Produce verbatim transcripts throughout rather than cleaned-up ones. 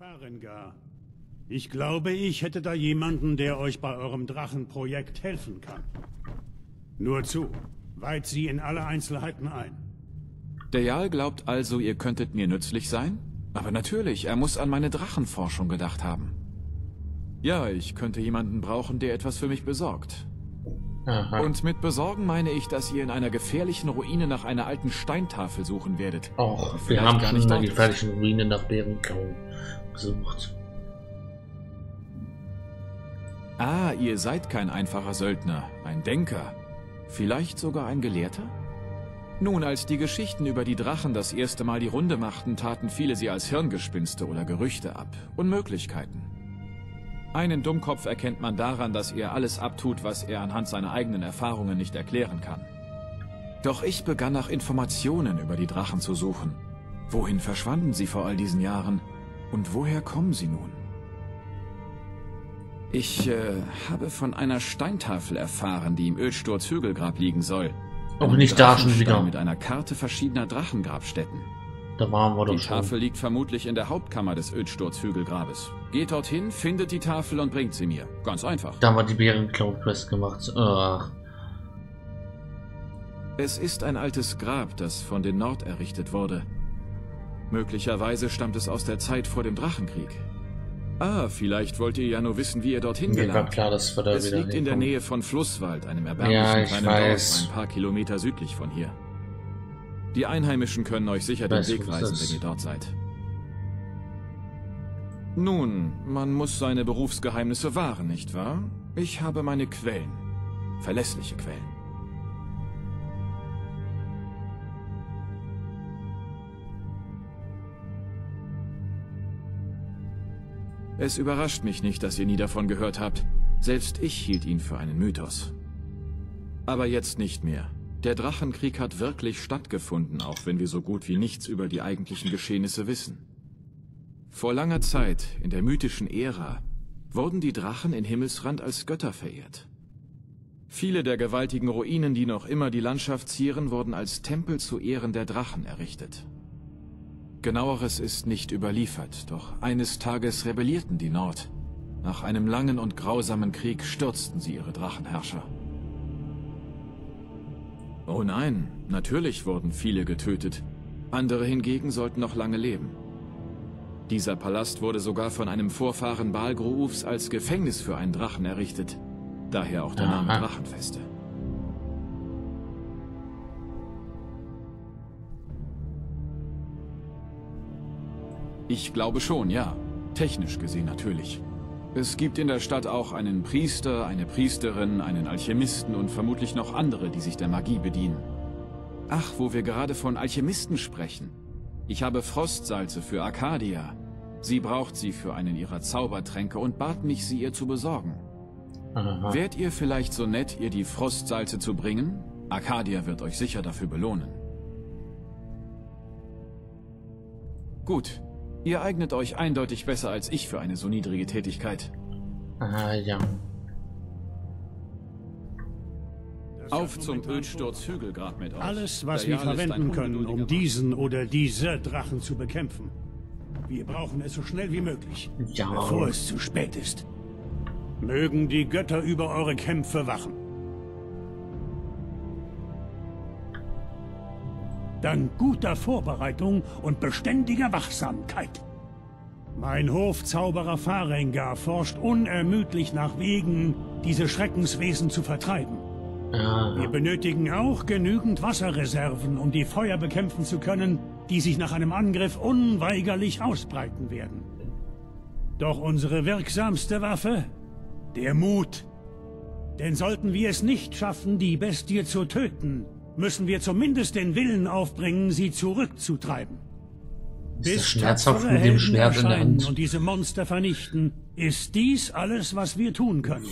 Farengar. Ich glaube, ich hätte da jemanden, der euch bei eurem Drachenprojekt helfen kann. Nur zu, weiht sie in alle Einzelheiten ein. Der Jarl glaubt also, ihr könntet mir nützlich sein? Aber natürlich, er muss an meine Drachenforschung gedacht haben. Ja, ich könnte jemanden brauchen, der etwas für mich besorgt. Aha. Und mit besorgen meine ich, dass ihr in einer gefährlichen Ruine nach einer alten Steintafel suchen werdet. Och, wir Vielleicht haben gar schon nicht eine dort gefährliche Ruine nach Bärenkau gesucht. Ah, ihr seid kein einfacher Söldner, ein Denker. Vielleicht sogar ein Gelehrter? Nun, als die Geschichten über die Drachen das erste Mal die Runde machten, taten viele sie als Hirngespinste oder Gerüchte ab. Unmöglichkeiten. Einen Dummkopf erkennt man daran, dass er alles abtut, was er anhand seiner eigenen Erfahrungen nicht erklären kann. Doch ich begann nach Informationen über die Drachen zu suchen. Wohin verschwanden sie vor all diesen Jahren? Und woher kommen sie nun? Ich äh, habe von einer Steintafel erfahren, die im Ödsturz-Hügelgrab liegen soll. Auch Einem nicht da schon Drachenstein wieder. mit einer Karte verschiedener Drachengrabstätten. Da waren wir Die doch schon. Tafel liegt vermutlich in der Hauptkammer des Ödsturz-Hügelgrabes. Geht dorthin, findet die Tafel und bringt sie mir. Ganz einfach. Da haben wir die Bärenklau-Quest gemacht. Ach. Es ist ein altes Grab, das von den Nord errichtet wurde. Möglicherweise stammt es aus der Zeit vor dem Drachenkrieg. Ah, vielleicht wollt ihr ja nur wissen, wie ihr dorthin Mir war gelangt. klar, dass wir da Es wieder liegt in der hinkommen. Nähe von Flusswald, einem Ja, erbärmlichen ich kleinen weiß. Dorf, ein paar Kilometer südlich von hier. Die Einheimischen können euch sicher den Weiß, Weg wo es weisen, ist. wenn ihr dort seid. Nun, man muss seine Berufsgeheimnisse wahren, nicht wahr? Ich habe meine Quellen. Verlässliche Quellen. Es überrascht mich nicht, dass ihr nie davon gehört habt. Selbst ich hielt ihn für einen Mythos. Aber jetzt nicht mehr. Der Drachenkrieg hat wirklich stattgefunden, auch wenn wir so gut wie nichts über die eigentlichen Geschehnisse wissen. Vor langer Zeit, in der mythischen Ära, wurden die Drachen in Himmelsrand als Götter verehrt. Viele der gewaltigen Ruinen, die noch immer die Landschaft zieren, wurden als Tempel zu Ehren der Drachen errichtet. Genaueres ist nicht überliefert, doch eines Tages rebellierten die Nord. Nach einem langen und grausamen Krieg stürzten sie ihre Drachenherrscher. Oh nein, natürlich wurden viele getötet. Andere hingegen sollten noch lange leben. Dieser Palast wurde sogar von einem Vorfahren Balgruufs als Gefängnis für einen Drachen errichtet. Daher auch der Name Aha. Drachenfeste. Ich glaube schon, ja. Technisch gesehen natürlich. Es gibt in der Stadt auch einen Priester, eine Priesterin, einen Alchemisten und vermutlich noch andere, die sich der Magie bedienen. Ach, wo wir gerade von Alchemisten sprechen. Ich habe Frostsalze für Arcadia. Sie braucht sie für einen ihrer Zaubertränke und bat mich, sie ihr zu besorgen. Aha. Wärt ihr vielleicht so nett, ihr die Frostsalze zu bringen? Arcadia wird euch sicher dafür belohnen. Gut. Ihr eignet euch eindeutig besser als ich für eine so niedrige Tätigkeit. Ah, ja. Auf zum Ödsturz-Hügelgrab mit euch. Alles, was Der wir Jarl ist ein verwenden können, ungeduldiger um Mann. diesen oder diese Drachen zu bekämpfen. Wir brauchen es so schnell wie möglich, Ja. bevor es zu spät ist. Mögen die Götter über eure Kämpfe wachen. Dank guter Vorbereitung und beständiger Wachsamkeit. Mein Hofzauberer Farengar forscht unermüdlich nach Wegen, diese Schreckenswesen zu vertreiben. Wir Ah, benötigen auch genügend Wasserreserven, um die Feuer bekämpfen zu können, die sich nach einem Angriff unweigerlich ausbreiten werden. Doch unsere wirksamste Waffe? Der Mut. Denn sollten wir es nicht schaffen, die Bestie zu töten, müssen wir zumindest den Willen aufbringen, sie zurückzutreiben. ist das Bis schmerzhaft tapfere mit dem Helden Schwert in der erscheinen Hand. und diese Monster vernichten, ist dies alles, was wir tun können.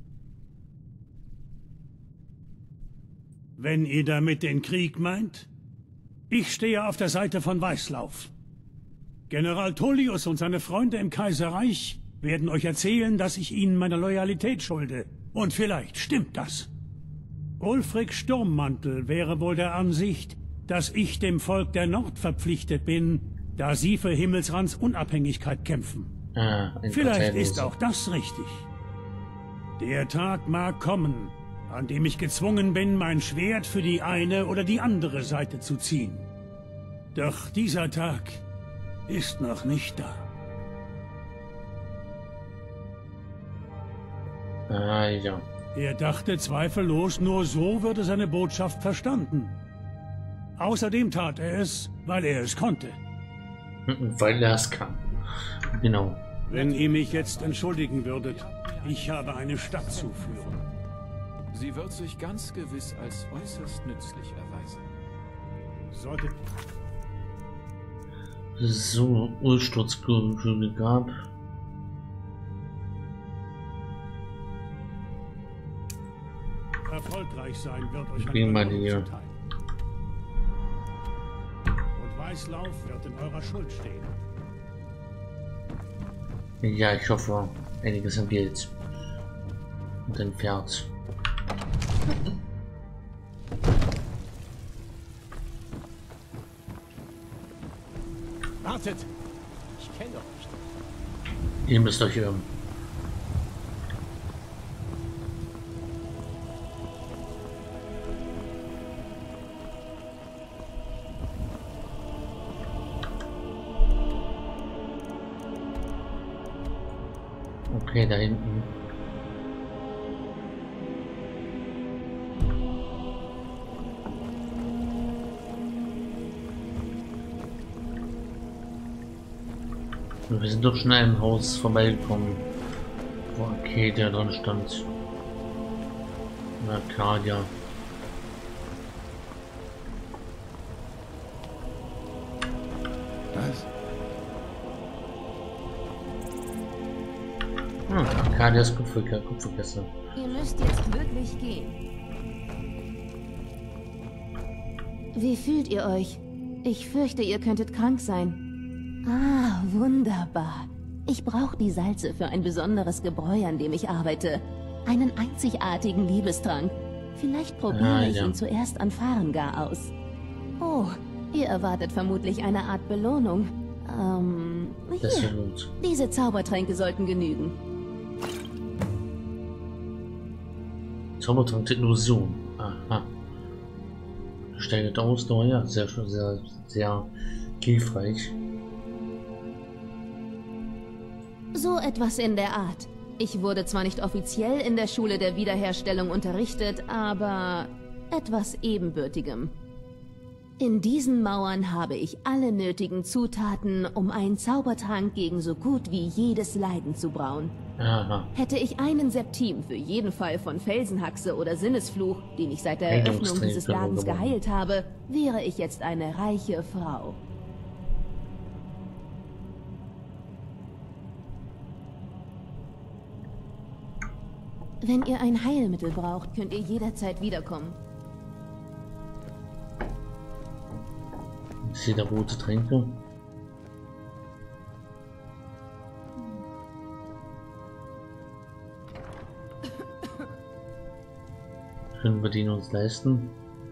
Wenn ihr damit den Krieg meint? Ich stehe auf der Seite von Weißlauf. General Tullius und seine Freunde im Kaiserreich werden euch erzählen, dass ich ihnen meine Loyalität schulde. Und vielleicht stimmt das. Ulfric Sturmmantel wäre wohl der Ansicht, dass ich dem Volk der Nord verpflichtet bin, da sie für Himmelsrands Unabhängigkeit kämpfen. Ah, ein Vielleicht ist auch das richtig. Der Tag mag kommen, an dem ich gezwungen bin, mein Schwert für die eine oder die andere Seite zu ziehen. Doch dieser Tag ist noch nicht da. Ah, ja. Er dachte zweifellos, nur so würde seine Botschaft verstanden. Außerdem tat er es, weil er es konnte. Weil er es kann. Genau. Wenn ihr mich jetzt entschuldigen würdet, ich habe eine Stadt zu führen. Sie wird sich ganz gewiss als äußerst nützlich erweisen. Sollte... So, Ursturzkügel gab. Erfolgreich sein wird euch Gehen wir ein hier. zuteil. Und Weißlauf wird in eurer Schuld stehen. Ja, ich hoffe, einiges an Geld. Und ein Pferd. Wartet! Ich kenne euch. Ihr müsst euch irren. Okay, da hinten. Wir sind doch schon an einem Haus vorbeigekommen, wo Arcadia dran stand. Arcadia. Was? Hm, Arcadias Kupfer- Kupferkessel. Ihr müsst jetzt wirklich gehen. Wie fühlt ihr euch? Ich fürchte, ihr könntet krank sein. Ah, wunderbar. Ich brauche die Salze für ein besonderes Gebräu, an dem ich arbeite. Einen einzigartigen Liebestrank. Vielleicht probiere Ah, ich ja. ihn zuerst an Farengar aus. Oh, ihr erwartet vermutlich eine Art Belohnung. Ähm, Das ist ja hier. gut. Diese Zaubertränke sollten genügen. Zaubertrank der Illusion. Aha. Steigerte Ausdauer, ja, sehr schön, sehr, sehr hilfreich. So etwas in der Art. Ich wurde zwar nicht offiziell in der Schule der Wiederherstellung unterrichtet, aber etwas Ebenbürtigem. In diesen Mauern habe ich alle nötigen Zutaten, um einen Zaubertrank gegen so gut wie jedes Leiden zu brauen. Aha. Hätte ich einen Septim für jeden Fall von Felsenhaxe oder Sinnesfluch, den ich seit der Eröffnung dieses Ladens geheilt habe, wäre ich jetzt eine reiche Frau. Wenn ihr ein Heilmittel braucht, könnt ihr jederzeit wiederkommen. Ich sehe da rote Tränke. Können wir die uns leisten?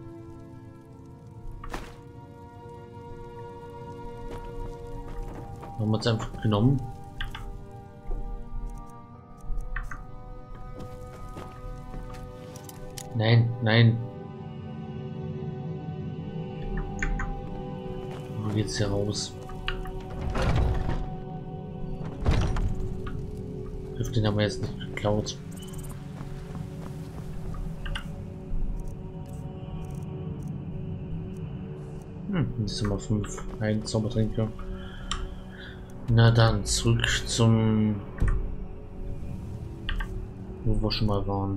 Haben wir uns einfach genommen. Nein, nein. Wo geht's hier raus? Den haben wir jetzt nicht geklaut. Hm, das sind mal fünf. Ein Zaubertränke. Na dann, zurück zum... Wo wir schon mal waren.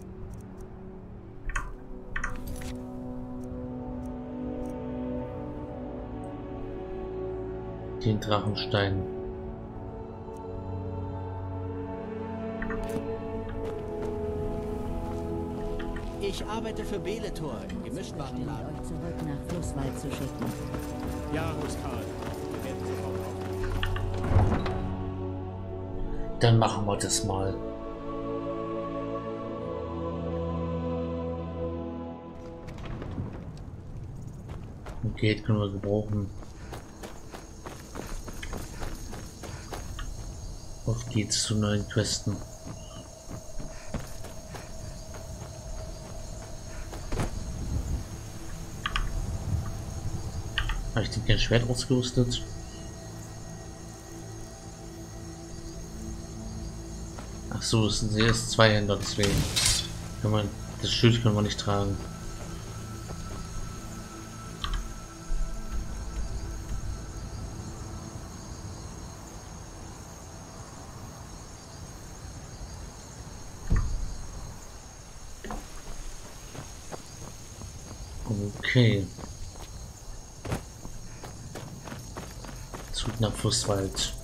Den Drachenstein. Ich arbeite für Beletor im Gemischtwarenladen. Euch zurück nach Flusswald zu schicken. Ja, Huskal. Wir werden sofort auf. Dann machen wir das mal. Geht können wir gebrauchen. Auf geht's zu neuen Questen. Habe ich denn kein Schwert ausgerüstet? Ach so, es sind erst zwei Händler, deswegen kann man das Schild können wir nicht tragen. Okay. Zurück nach Flusswald.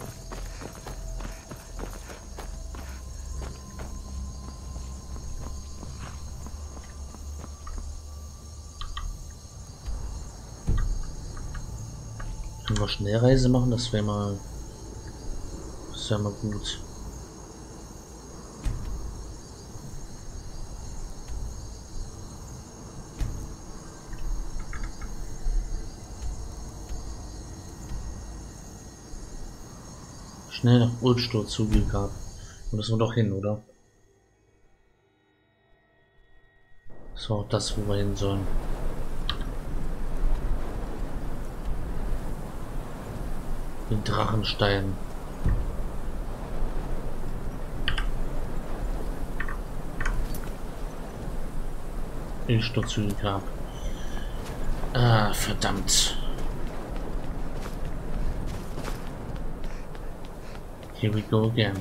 Können wir Schnellreise machen? Das wäre mal, das wäre mal gut. Schnell nach Ulstor zugegraben. Und das war doch hin, oder? Das war auch das, wo wir hin sollen. Den Drachenstein. Ulstor zugegraben. Ah, verdammt. Here we go again.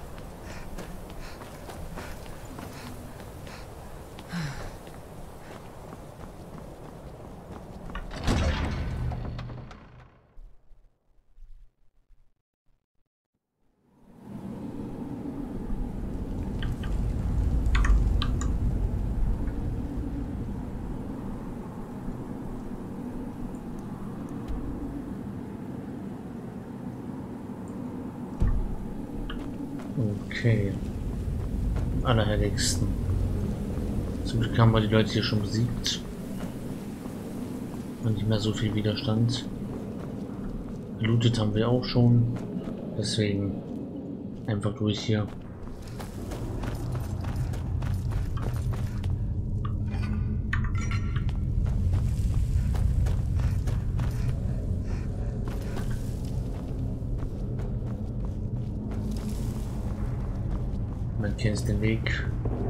Okay. Allerheiligsten. Zum Glück haben wir die Leute hier schon besiegt. Und nicht mehr so viel Widerstand. Gelootet haben wir auch schon. Deswegen einfach durch hier. Man kennt den Weg.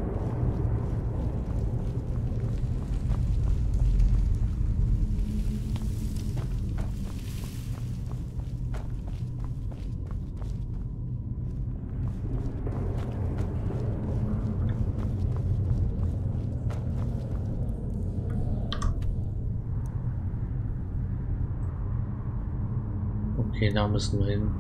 Okay, da müssen wir hin.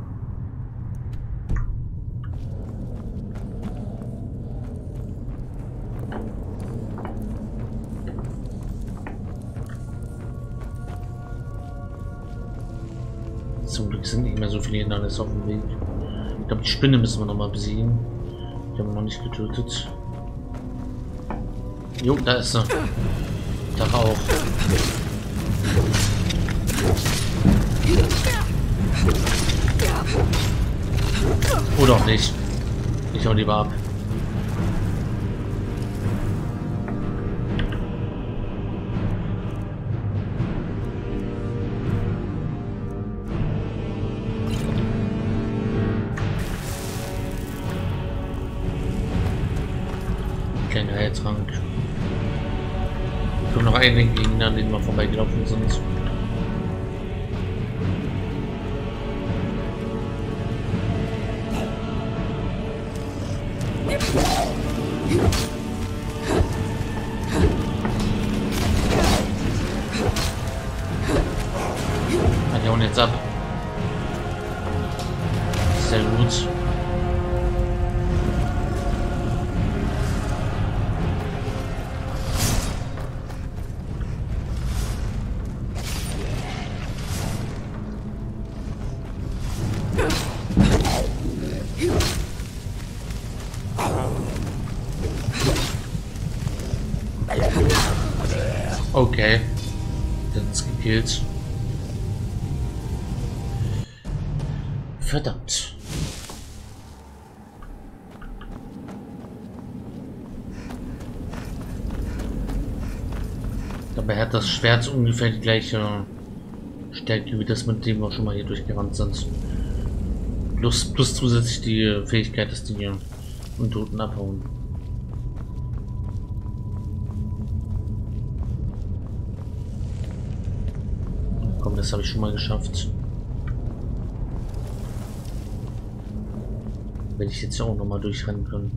Zum Glück sind nicht mehr so viele Hindernisse auf dem Weg. Ich glaube, die Spinne müssen wir noch mal besiegen. Die haben wir noch nicht getötet. Jo, da ist sie. Da auch. Oder auch nicht. Ich hau lieber ab. Kein Heiltrank. Ich habe noch einen Gegner, an den wir vorbeigelaufen sind. Ah, die hauen jetzt ab. Sehr gut. Okay, der hat uns gekillt. Verdammt. Aber er hat das Schwert ungefähr die gleiche Stärke wie das, mit dem wir schon mal hier durchgerannt sind. Plus, plus zusätzlich die Fähigkeit, dass die Untoten abhauen. Komm, das habe ich schon mal geschafft. Werde ich jetzt ja auch noch mal durchrennen können.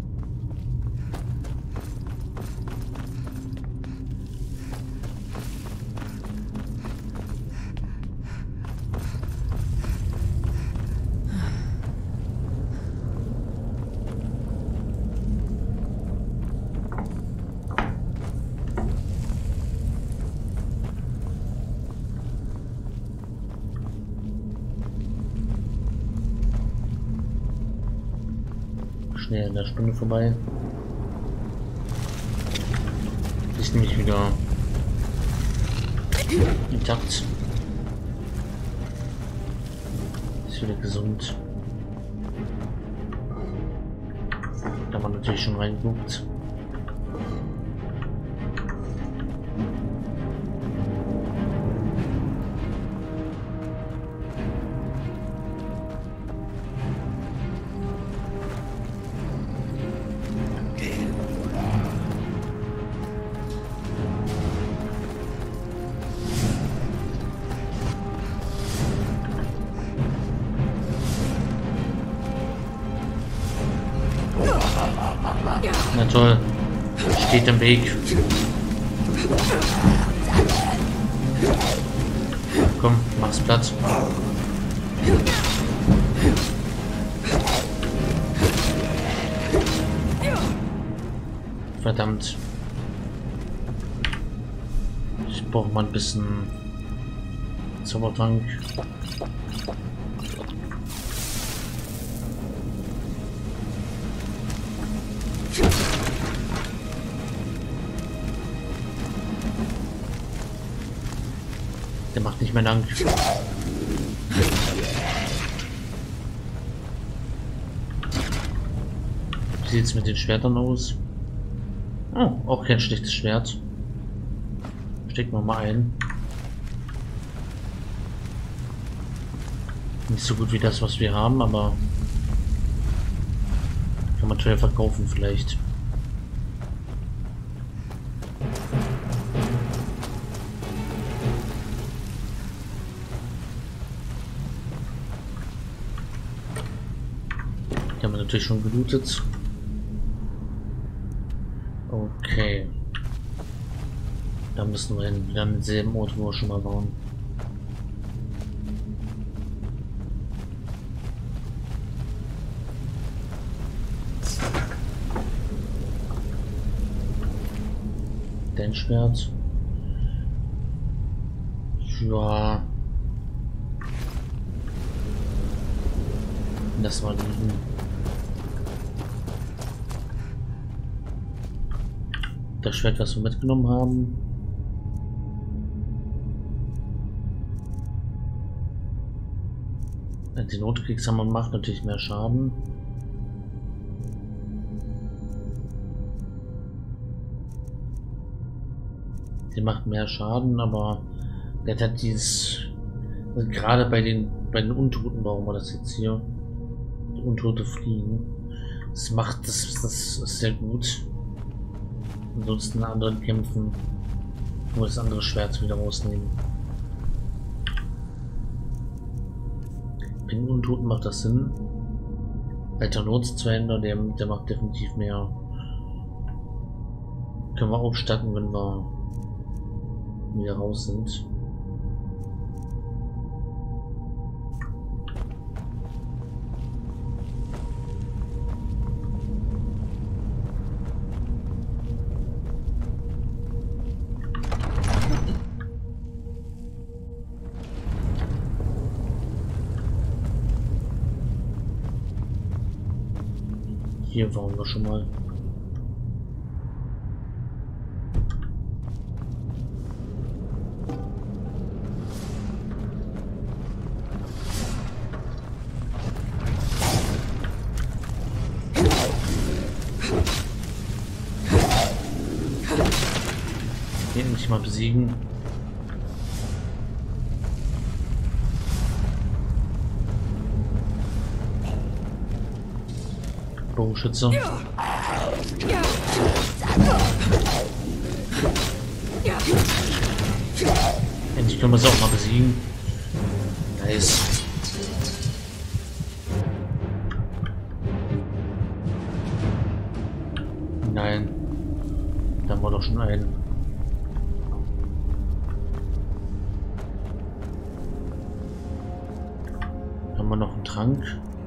Schnell in der Stunde vorbei. Ist nämlich wieder intakt. Ist wieder gesund. Da haben wir natürlich schon reingeguckt. Na toll, steht im Weg. Komm, mach's Platz. Verdammt. Ich brauche mal ein bisschen Zaubertrank. Der macht nicht mehr lang. Wie sieht es mit den Schwertern aus? Oh, auch kein schlechtes Schwert. Stecken wir mal ein. Nicht so gut wie das, was wir haben, aber kann man teuer verkaufen vielleicht. Die haben wir natürlich schon gelootet. Okay. Da müssen wir hin, wieder an denselben Ort, wo wir schon mal waren. Dein Schwert. Ja. Das war liegen. Das Schwert, was wir mitgenommen haben. Die Notkriegshammer macht natürlich mehr Schaden. Die macht mehr Schaden, aber der hat dieses, also gerade bei den bei den Untoten, warum wir das jetzt hier, die Untote fliegen, das macht das, das ist sehr gut. Ansonsten in anderen Kämpfen nur das andere Schwert wieder rausnehmen. Bei den Untoten macht das Sinn. Alter Notszweinder, der, der macht definitiv mehr. Können wir aufstatten, wenn wir wieder raus sind. Hier waren wir schon mal. den endlich mal besiegen. Bogenschütze. Endlich können wir es auch mal besiegen. Nice. Nein. Da haben wir doch schon einen. Haben wir noch einen Trank?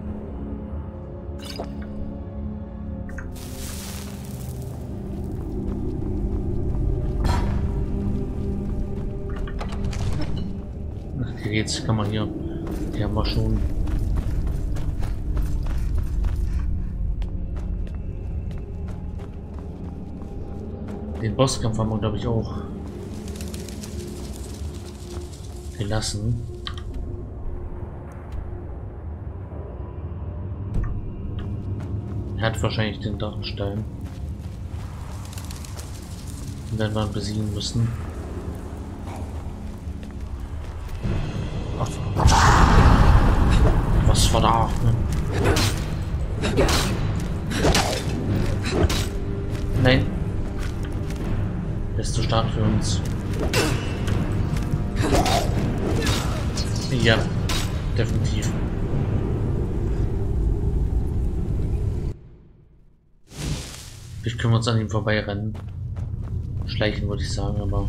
Ach, jetzt kann man hier. Die haben wir schon. Den Bosskampf haben wir, glaube ich, auch gelassen. Er hat wahrscheinlich den Drachenstein. Den werden wir besiegen müssen. Ach. Was war da? Ne? Nein. Der ist zu stark für uns. Ja, definitiv. Vielleicht können wir uns an ihm vorbeirennen. Schleichen würde ich sagen, aber...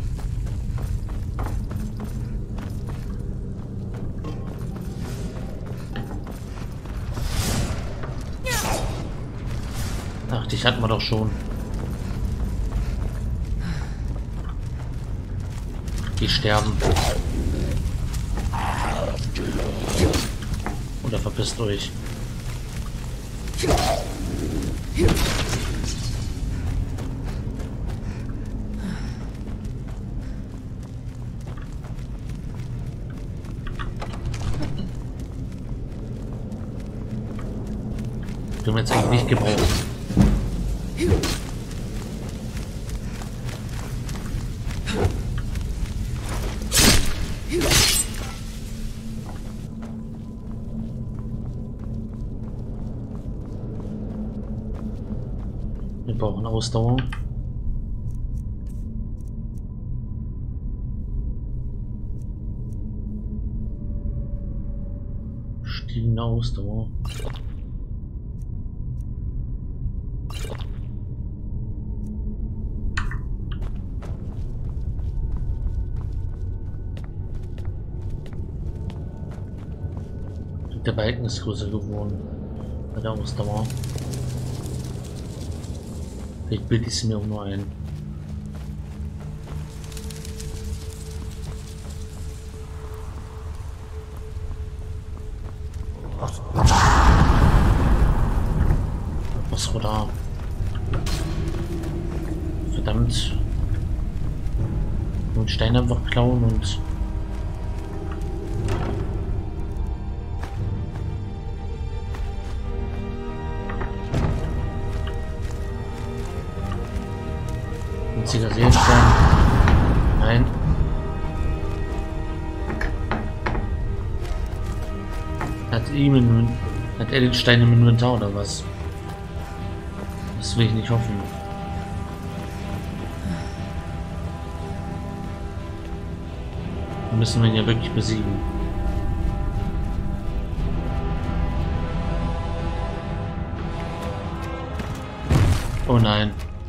Ach, dich hatten wir doch schon. Die sterben. Oder verpisst euch. Können wir jetzt eigentlich nicht gebrauchen. Wir brauchen Ausdauer. Stiegende Ausdauer. Der Balken ist größer geworden bei der Ausdauer. Vielleicht bilde ich es mir auch nur ein. Was war da? Verdammt. Und Stein einfach klauen und... Seelenstein. Nein. Hat ihm in, hat er den Stein im Inventar oder was? Das will ich nicht hoffen. Wir müssen ihn ja wirklich besiegen. Oh nein.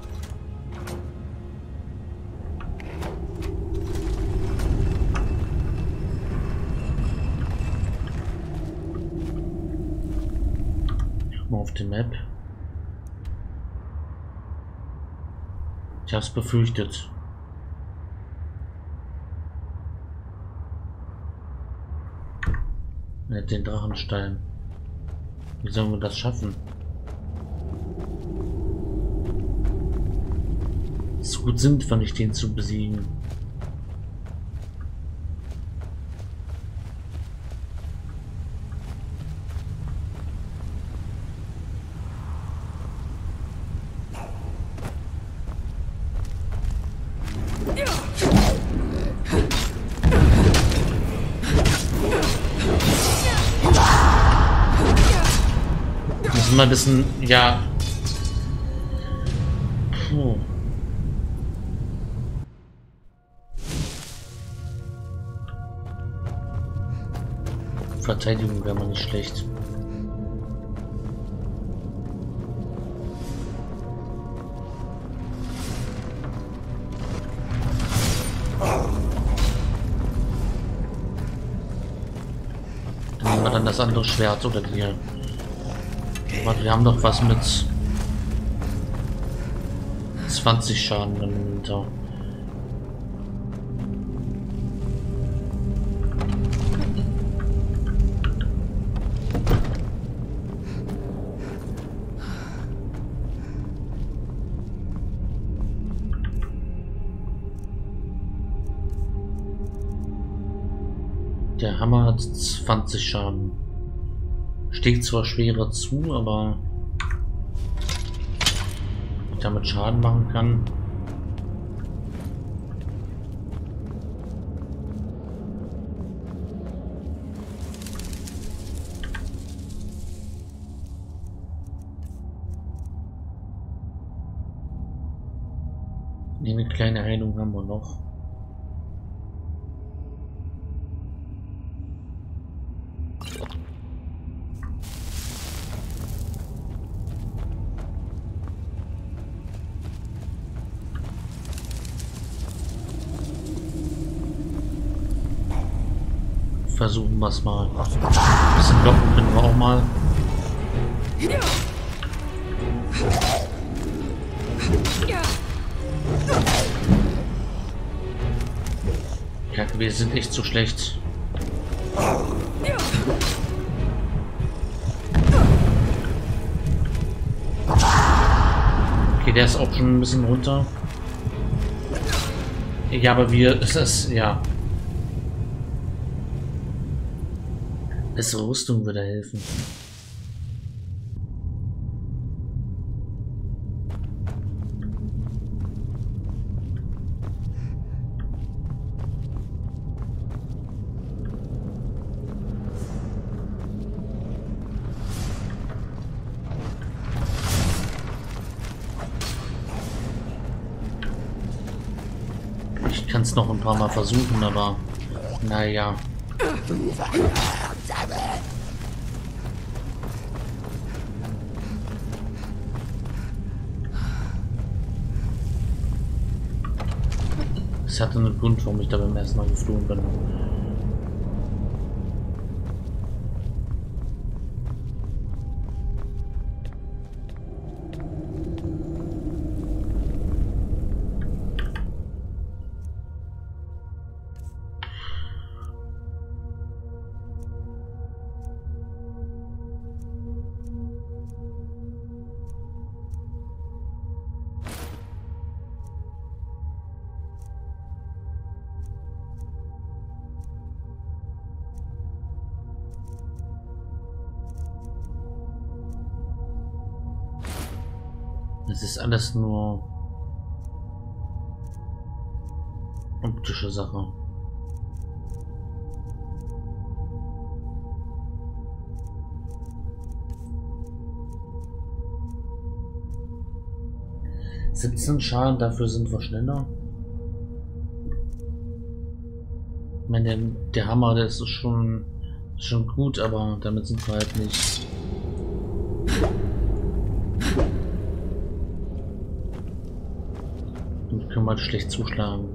Auf der Map. Ich hab's befürchtet. Er hat den Drachenstein. Wie sollen wir das schaffen? So gut sind wir nicht, den zu besiegen. Ja. müssen wir wissen, ja. Puh. Verteidigung wäre mal nicht schlecht. Dann nehmen wir dann das andere Schwert oder die. Warte, wir haben doch was mit zwanzig Schaden im Winter. Der Hammer hat zwanzig Schaden. Steht zwar schwerer zu, aber ich damit Schaden machen kann. Eine kleine Heilung haben wir noch. Versuchen wir es mal. Ein bisschen blocken können wir auch mal. Ja, wir sind echt zu schlecht. Okay, der ist auch schon ein bisschen runter. Ja, aber wir, es ist, ja. Bessere Rüstung würde helfen. Ich kann es noch ein paar Mal versuchen, aber naja. Es hatte einen Grund, warum ich da beim ersten Mal geflogen bin. Es ist alles nur optische Sache. siebzehn Schaden, dafür sind wir schneller. Ich meine, der, der Hammer, der ist schon, schon gut, aber damit sind wir halt nicht. Damit können wir halt schlecht zuschlagen.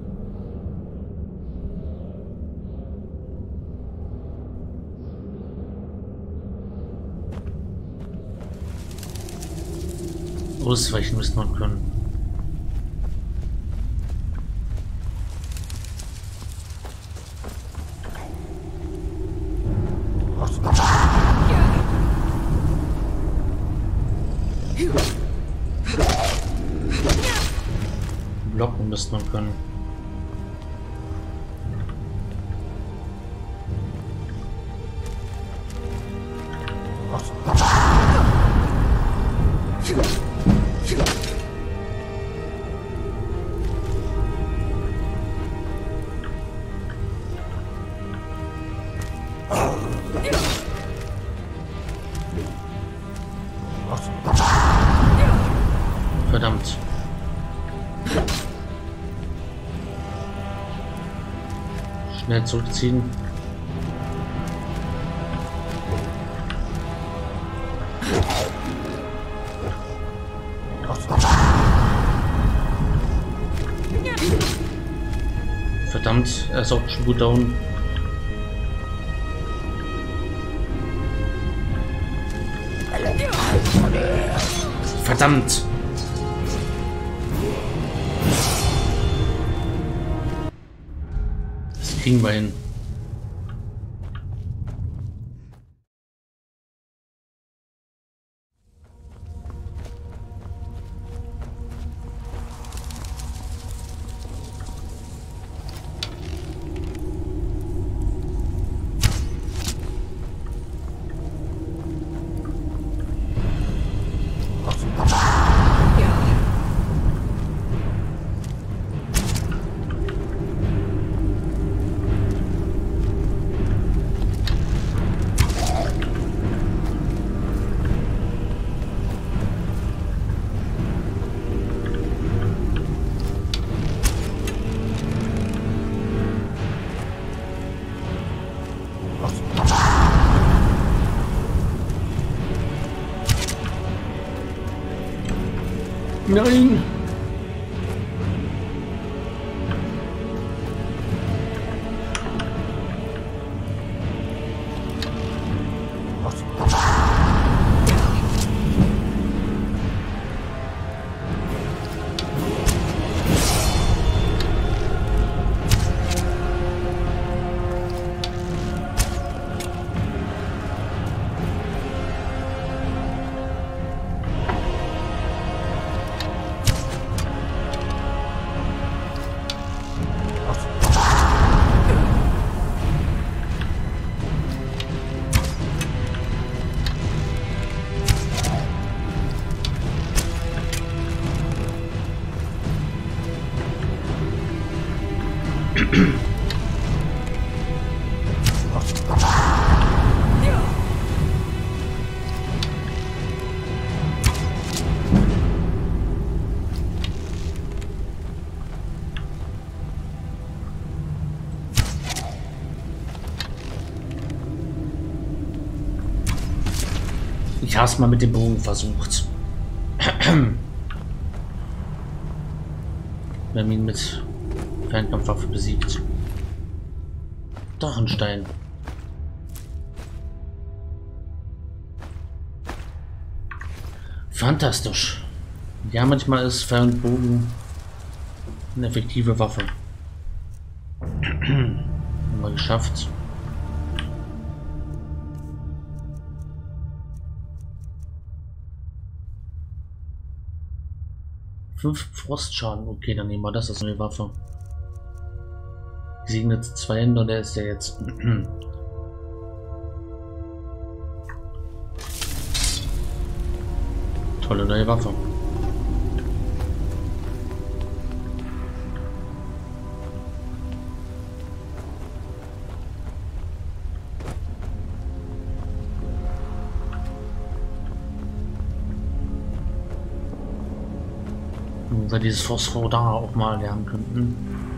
Ausweichen müssen wir können. Blocken müsste man können. Verdammt. Schnell zurückziehen. Verdammt, er ist auch schon gut down. Verdammt! Das kriegen wir hin. Nein! Ich habe es mal mit dem Bogen versucht. Wir haben ihn mit Fernkampfwaffe besiegt. Drachenstein. Fantastisch. Ja, manchmal ist Fern- und Bogen eine effektive Waffe. Haben wir geschafft. Fünf Frostschaden. Okay, dann nehmen wir das als neue Waffe. Gesegnete zwei Hände, der ist ja jetzt. Tolle neue Waffe. Wenn wir dieses Phosphor da auch mal lernen könnten.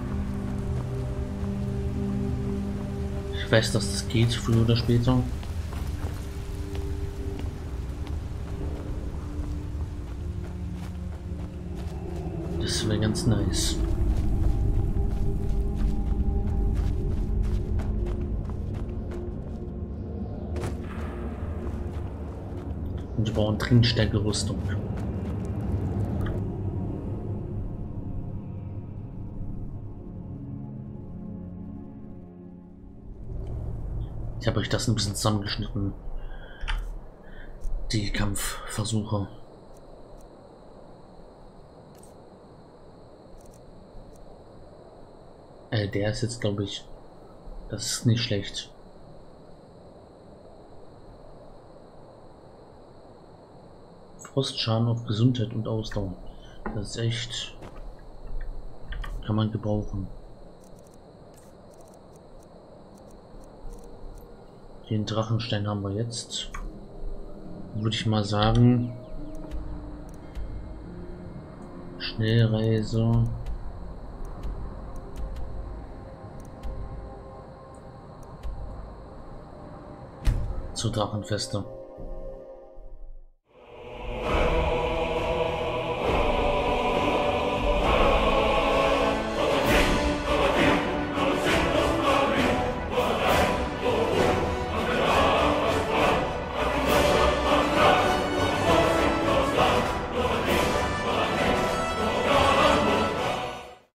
Ich weiß, dass das geht, früher oder später. Das wäre ganz nice. Und wir brauchen Trinkstärke-Rüstung. Ich habe euch das ein bisschen zusammengeschnitten. Die Kampfversuche. Äh, der ist jetzt, glaube ich, das ist nicht schlecht. Frostschaden auf Gesundheit und Ausdauer. Das ist echt, kann man gebrauchen. Den Drachenstein haben wir jetzt. Würde ich mal sagen, Schnellreise. Zur Drachenfeste.